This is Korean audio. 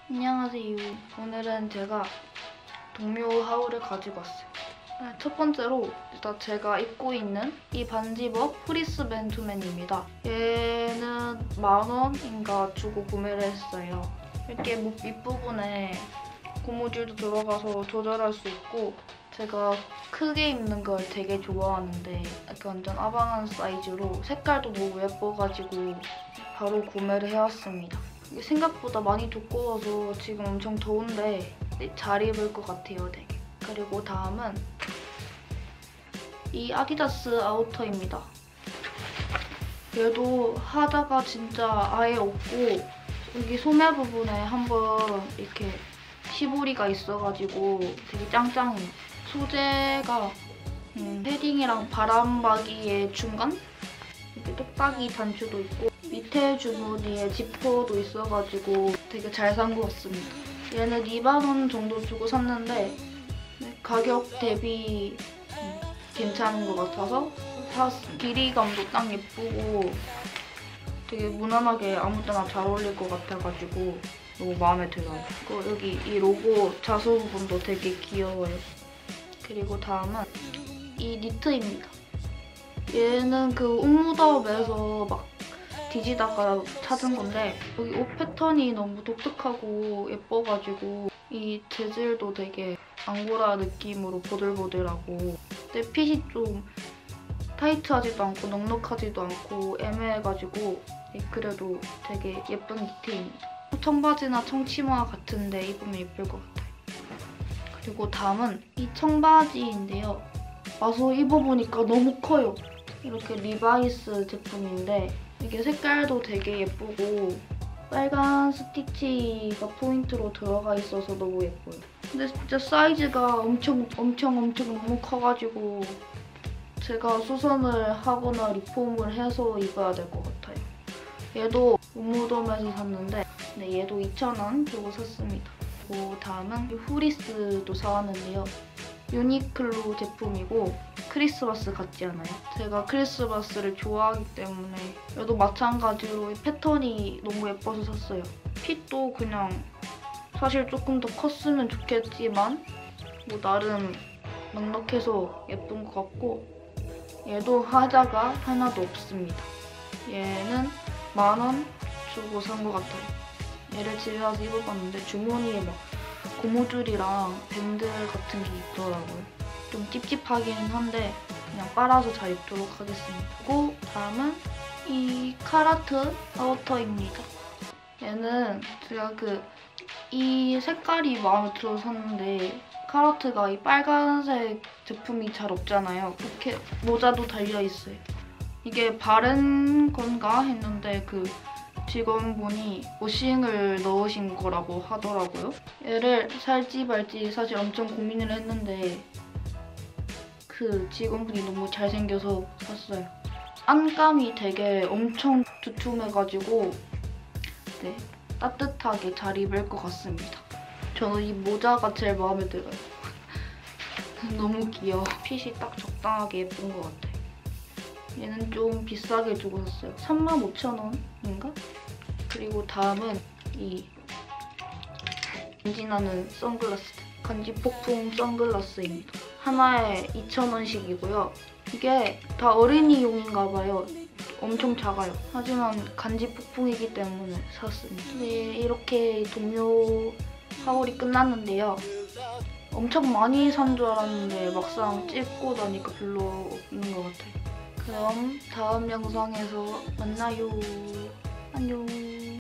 안녕하세요. 오늘은 제가 동묘 하울을 가지고 왔어요. 첫 번째로 일단 제가 입고 있는 이 반지버 프리스 맨투맨입니다. 얘는 10,000원인가 주고 구매를 했어요. 이렇게 목 밑부분에 고무줄도 들어가서 조절할 수 있고, 제가 크게 입는 걸 되게 좋아하는데 이렇게 완전 아방한 사이즈로 색깔도 너무 예뻐가지고 바로 구매를 해왔습니다. 이게 생각보다 많이 두꺼워서 지금 엄청 더운데 잘 입을 것 같아요, 되게. 그리고 다음은 이 아디다스 아우터입니다. 얘도 하다가 진짜 아예 없고, 여기 소매 부분에 한번 이렇게 시보리가 있어가지고 되게 짱짱해요. 소재가 패딩이랑 바람막이의 중간? 이렇게 똑딱이 단추도 있고, 밑에 주머니에 지퍼도 있어가지고 되게 잘 산 것 같습니다. 얘는 20,000원 정도 주고 샀는데 가격 대비 괜찮은 것 같아서 샀어요. 길이감도 딱 예쁘고 되게 무난하게 아무 때나 잘 어울릴 것 같아가지고 너무 마음에 들어요. 그리고 여기 이 로고 자수 부분도 되게 귀여워요. 그리고 다음은 이 니트입니다. 얘는 그 옷무덤에서 막 뒤지다가 찾은 건데, 여기 옷 패턴이 너무 독특하고 예뻐가지고 이 재질도 되게 앙고라 느낌으로 보들보들하고, 근데 핏이 좀 타이트하지도 않고 넉넉하지도 않고 애매해가지고 그래도 되게 예쁜 니트입니다. 청바지나 청치마 같은데 입으면 예쁠 것 같아요. 그리고 다음은 이 청바지인데요. 와서 입어보니까 너무 커요. 이렇게 리바이스 제품인데 이게 색깔도 되게 예쁘고 빨간 스티치가 포인트로 들어가 있어서 너무 예뻐요. 근데 진짜 사이즈가 엄청 너무 커가지고 제가 수선을 하거나 리폼을 해서 입어야 될 것 같아요. 얘도 옷무덤에서 샀는데 얘도 2,000원 주고 샀습니다. 그리고 다음은 후리스도 사왔는데요. 유니클로 제품이고 크리스마스 같지 않아요? 제가 크리스마스를 좋아하기 때문에 얘도 마찬가지로 패턴이 너무 예뻐서 샀어요. 핏도 그냥 사실 조금 더 컸으면 좋겠지만 뭐 나름 넉넉해서 예쁜 것 같고, 얘도 하자가 하나도 없습니다. 얘는 10,000원 주고 산 것 같아요. 얘를 집에 와서 입어봤는데 주머니에 막 고무줄이랑 밴드 같은 게 있더라고요. 좀 찝찝하긴 한데 그냥 빨아서 잘 입도록 하겠습니다. 그리고 다음은 이 카라트 아우터입니다. 얘는 제가 이 색깔이 마음에 들어서 샀는데, 카라트가 이 빨간색 제품이 잘 없잖아요. 이렇게 모자도 달려있어요. 이게 바른 건가 했는데 직원분이 워싱을 넣으신 거라고 하더라고요. 얘를 살지 말지 사실 엄청 고민을 했는데 직원분이 너무 잘생겨서 샀어요. 안감이 되게 엄청 두툼해가지고 따뜻하게 잘 입을 것 같습니다. 저는 이 모자가 제일 마음에 들어요. 너무 귀여워. 핏이 딱 적당하게 예쁜 것 같아요. 얘는 좀 비싸게 주고 샀어요. 35,000원인가? 그리고 다음은 이 간지나는 선글라스, 간지 폭풍 선글라스입니다. 하나에 2,000원씩이고요. 이게 다 어린이용인가 봐요. 엄청 작아요. 하지만 간지 폭풍이기 때문에 샀습니다. 이렇게 동묘 하울이 끝났는데요. 엄청 많이 산 줄 알았는데 막상 찍고 나니까 별로 없는 것 같아요. 그럼 다음 영상에서 만나요. 안녕.